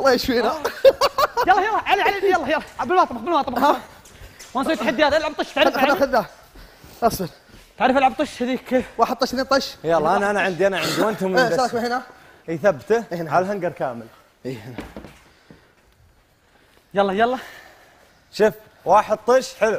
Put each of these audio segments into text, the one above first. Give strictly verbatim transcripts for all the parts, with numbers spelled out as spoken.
الله يشفينا. يلا يلا علي علي يلا يلا بالمطبخ بالمطبخ. ونسوي تحديات. العب طش تعرف خذ خذ ذا اصبر. تعرف العب طش هذيك كيف؟ واحد طش اثنين طش. يلا انا انا عندي انا عندي وانتم من ايه ساك هنا. اي ثبته على الهنجر كامل. اي هنا. يلا يلا شوف واحد طش حلو.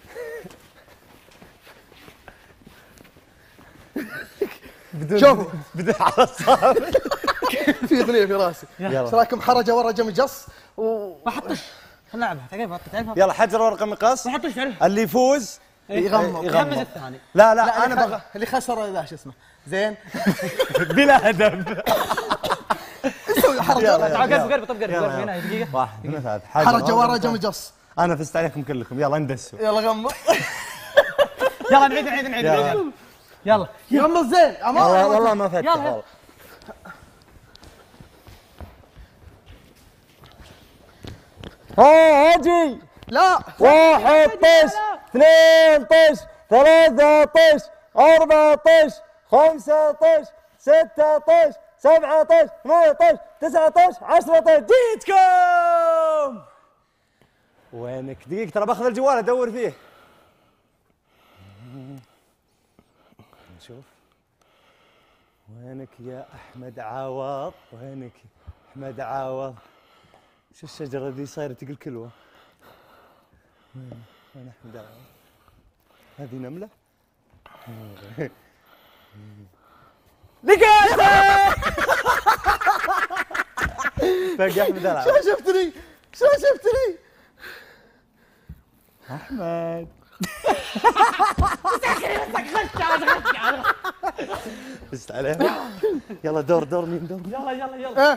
بدون شوفوا بدون على الصابر. في اغنيه في راسي. يلا ايش رايكم حرجه ورجه مجص و واحد طش. نلعبها تعرفها تعرفها. يلا حجر ورقه مقص. واحد طش تعرفها. اللي يفوز يغمض يغمز الثاني. لا لا, لا انا بغ... اللي خسر ذا شو اسمه زين. بلا هدف. نسوي حرجه. تعال قرب قرب طب قرب قرب هنا دقيقه. واحد اثنين ثلاثة. حرجه ورجه مجص. انا فزت عليكم كلكم. يلا ندسوا. يلا غمض. يلا نعيد نعيد نعيد نعيد. يلا غمض زين. والله والله ما فتح. يلا ها اجي. لا واحد طش، اثنين طش، ثلاثة طش، أربعة طش، خمسة طش، ستة طش، سبعة طش، ثمانية طش، تسعة طش، عشرة طش. جيتكم. وينك؟ دقيقة ترى باخذ الجوال ادور فيه. نشوف. وينك يا احمد عوض؟ وينك يا احمد عوض؟ شو الشجرة ذي صايرة تقول كلوة؟ وين وين احمد عوض؟ هذه نملة؟ لقيته! فق احمد عوض. شو شفتني؟ شو شفتني؟ احمد فزت عليه. يلا دور دور مين دور؟ يلا يلا يلا.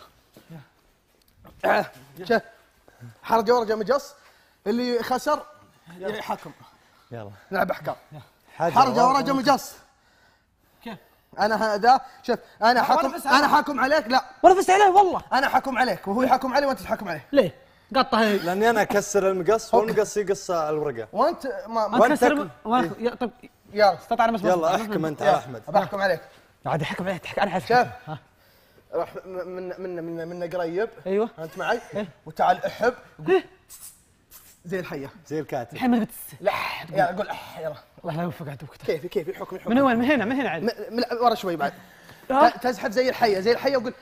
ايه شوف حرجه ورجه مجص اللي خسر يحكم. يلا نلعب احكام. حرجه حرجه ورجه مجص. كيف؟ انا هذا شوف انا حاكم انا حاكم عليك. لا ولا فزت عليه والله. انا حاكم عليك وهو يحكم علي وانت تحكم عليه. ليه؟ قطه هي. لاني انا اكسر المقص والمقص يقص الورقه. وانت ما ما تكسر. طب يلا استطع انا مسموح. يلا احكم انت على احمد. بحكم عليك. عاد احكم عليه تحكي انا عارف. شوف راح من من من من قريب. ايوه انت معي وتعال احب زي الحيه زي الكاتب. الحين ما بتس. لا يلا قول اح يلا. الله لا يوفق عدوك. كيفي كيفي الحكم الحكم. من وين؟ من هنا من هنا عاد. من ورا شوي بعد. تزحف زي الحيه زي الحيه وقول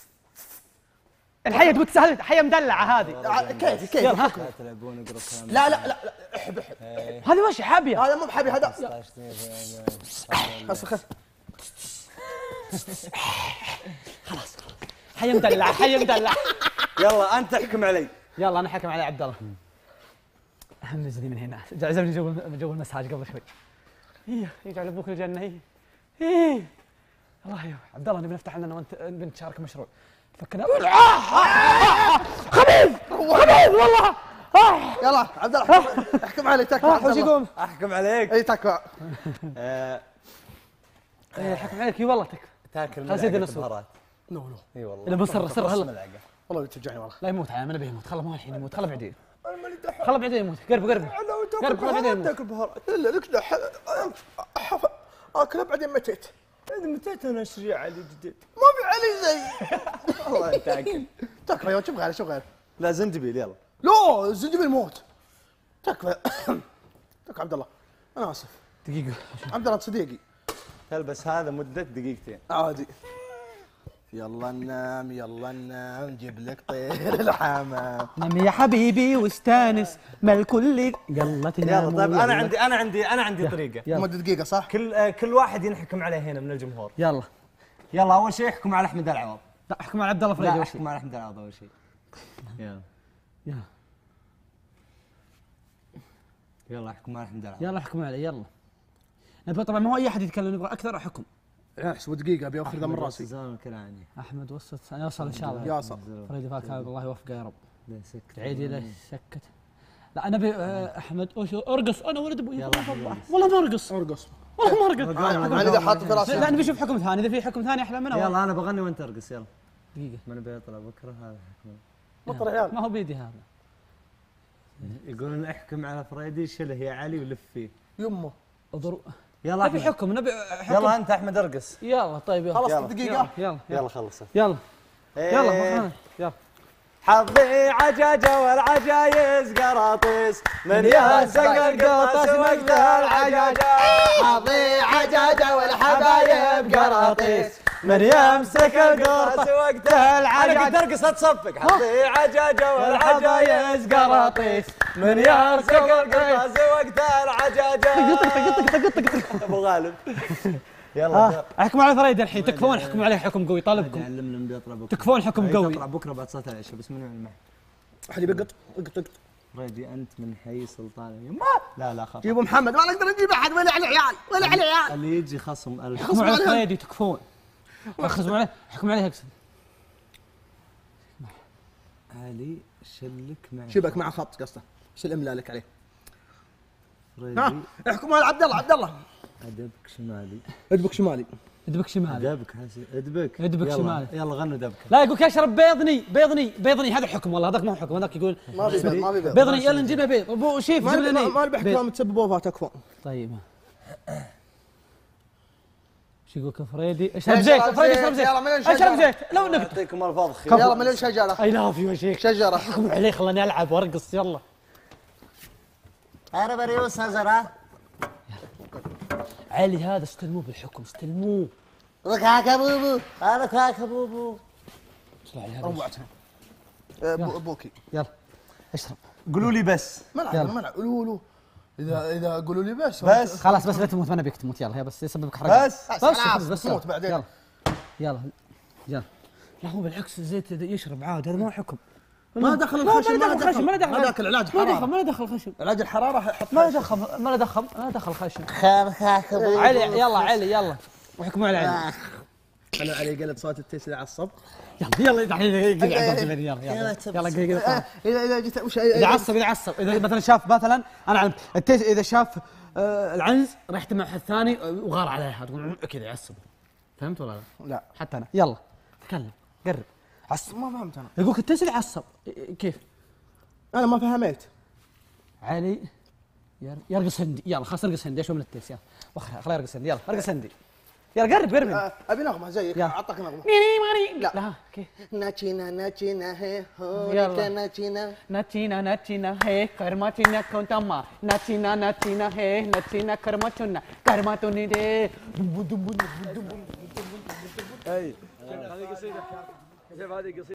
الحيه تقول سهل. حيه مدلعه هذه. كيفي كيفي. يلا تلعبون اقرا كلام. لا لا لا احب احب. هذه وش حابيه؟ هذا مو بحبي هذا. خلاص خلاص خلاص حيه مدلعه حيه مدلعه. يلا انت احكم علي. يلا انا حكم علي عبد الله. همزني من هنا. عزمني جو جو المساج قبل شوي. ايه يجعل ابوك الجنه. ايه ايه الله يا عبد الله نبي نفتح لنا وانت بنتشارك مشروع. فكنا خبيث خبيث والله. يلا عبد الله احكم علي تكفى. وش يقوم؟ احكم عليك. اي تكفى. ايه حكم عليك. اي والله تكفى. تاكل ملعقه بهارات. نو نو اي والله. الا بنصر سر هلا. والله بتوجعني والله. لا يموت عاد ما نبيه يموت. خله مو الحين يموت. خله بعدين. خله بعدين يموت. قرب قرب قرب خله بعدين يموت. تاكل بهارات الا لك اكله بعدين متيت. متى انا اشتري علي جديد؟ ما في علي زي والله تاكل. تكفى يا شوف غير شوف غير. لا زنجبيل يلا. لا الزنجبيل موت. تكفى تكفى عبد الله انا اسف. دقيقه عبد الله صديقي. تلبس هذا مدة دقيقتين. عادي. يلا ننام يلا ننام نجيب لك طير الحمام. نام يا حبيبي واستانس ما الكل يلا تنام. يلا طيب انا عندي انا عندي انا عندي طريقة. مدة دقيقة صح؟ كل آه كل واحد ينحكم عليه هنا من الجمهور. يلا يلا اول شيء احكم على احمد العوض. لا احكم على عبد الله فريدي. لا احكم على احمد العوض اول شيء. يلا يلا يلا احكم على احمد العوض. يلا احكم علي يلا. نبغى طبعا ما هو اي احد يتكلم نبغى اكثر حكم. احسب دقيقة ابي اخذ ذا من راسي. زمان كلامي. احمد وسط يوصل ان شاء الله. يوصل. فريدي فاك الله يوفقه يا رب. لا سكت. تعيدي له سكت. لا انا ابي احمد وش ارقص انا ولد ابوي. يلا والله ما ارقص. ارقص. والله ما ارقص. انا اذا حاط في راسي. لا نبي نشوف حكم ثاني. اذا في حكم ثاني احلى منه. يلا انا بغني وانت ارقص يلا. دقيقة. ما نبي يطلع بكره هذا حكم. بطل عيال. ما هو بيدي هذا. يقولون احكم على فريدي شله يا علي ولف فيه. يمه. اضرب. يلا نبي حكم نبي حكم. يلا انت احمد ارقص. يلا طيب يلا. خلصت دقيقة. يلا يلا خلصت. يلا إيه. يلا يلا حظي عجاجة والعجايز قراطيس من يمسك القطس وقت العجاجة. حظي عجاجة والحبايب قراطيس من يمسك القرص وقت العجاجة. ترقص تصفق. حظي عجاجة والعجايز قراطيس من يمسك القرص وقت العجاجة. قطق قطق قطق قطق. ابو غالب يلا ها احكموا على فريد الحين، تكفون احكموا عليه حكم قوي طالبكم. علمنا من بيطلع بكره. تكفون حكم قوي. يطلع بكره بعد صلاه العشاء بس من المعه. احد يبي قط قط قط. فريدي انت من حي سلطان يما. لا لا خلاص. جيبوا محمد، ما نقدر نجيب احد ولا على العيال ولا على العيال. اللي يجي خصم ألف. حكموا على فريدي تكفون. اخذوا عليه حكموا عليه اقصد. علي شلك معي. شبك مع خط قصده. ايش الاملاء لك عليه؟ ها فريدي احكموا على عبد الله. عبد الله ادبك شمالي. ادبك شمالي. ادبك شمالي. ادبك حسين ادبك. ادبك يلا. شمالي. يلا غنوا دبك. لا يقولك اشرب بيضني بيضني بيضني. هذا حكم والله، هذاك ما هو حكم. هذاك يقول ما في بيض ما في بيض. بيضني. يلا نجيب له بيض. ابو شيف ما جيب نبي لنا ما نبي احكام تسببوا وفاه تكفون. طيب ايش يقول فريدي؟ اشرب زيت فريدي اشرب زيت. يلا مليون اشرب شجرة. زيت لو نقطع. يعطيكم الفاظ خير. يلا مليون شجره. اي لاف يو يا شيخ. شجره. حكموا عليه خلاني العب وارقص. يلا انا بريوس هزره. علي هذا استلموه بالحكم استلموه. ركعك يا بوبو. انا ركعك يا بوبو. اطلع لي هذا. روعتنا. أبو- ابوكي. يلا اشرب. قولوا لي بس. منع يلا. منع قولوا له. اذا اذا قولوا لي بس بس. خلاص بس لا تموت ما نبيك تموت. يلا هي بس يسببك حرقه. بس. بس خلاص خلاص بس تموت يلا. بعدين. يلا يلا يلا. لا هو بالعكس الزيت يشرب عاد. هذا ما هو حكم. ما دخل لا، الخشم. ما له دخل خشم. ما له دخل هذاك العلاج ما دخل حراره. ما له دخل خشم. علاج الحراره حط ما له دخل ما له دخل ما له دخل خشم. خارخاك علي يلا علي يلا وحكموا على علي. انا علي قلب صوت التيس عصب. يلا يلا الحين يلا يلا يلا يلا يلا. اذا اذا جيت وش اذا عصب اذا عصب اذا مثلا شاف مثلا انا علم التيس اذا شاف آه العنز رحت مع الثاني وغار عليها تقول كذا يعصب. فهمت ولا لا؟ لا حتى انا. يلا تكلم قرب. عصب. ما فهمت انا. يقولك التيس اللي عصب كيف؟ انا ما فهمت. علي ير- يرقص هندي. يلا خلاص نرقص هندي اشوف من التيس. يلا وخر خليه يرقص هندي. يلا ارقص هندي. يلا قرب قرب. آه، ابي نغمه زيك. يلا. اعطاك نغمه. لا لا كيف؟ ناتشينا ناتشينا هي يلا. هونيكا ناتشينا. Natina natina hey karmatina kontama natina natina hey natina karmatuna karmatuni de dumbu dumbu dumbu dumbu. اي هذه قصيده. كيف هذه قصيده؟